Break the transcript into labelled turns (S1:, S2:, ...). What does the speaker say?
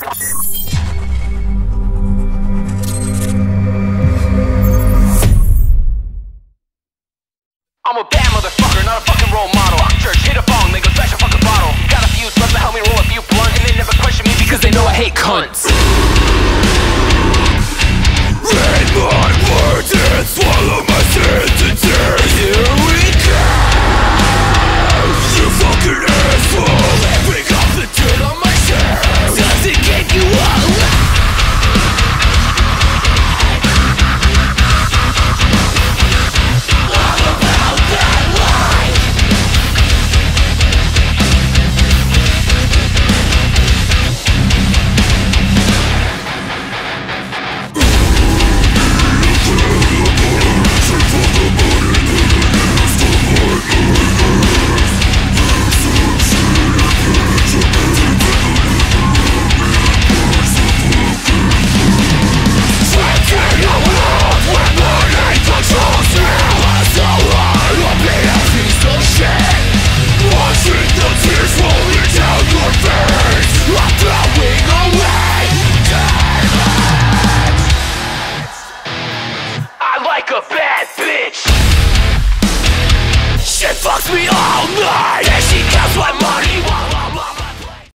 S1: I'm a bad motherfucker, not a fucking role model. Fuck church, hit a bong, they go smash a fucking bottle. Got a few sluts to help me roll a few blunts, and they never question me because they know I hate cunts. Read my words and swallow my sentences. Here we go. You fucking asshole, pick up the dirt on my shirt. Does it get you all? A bad bitch. She fucks me all night, and she counts my money while I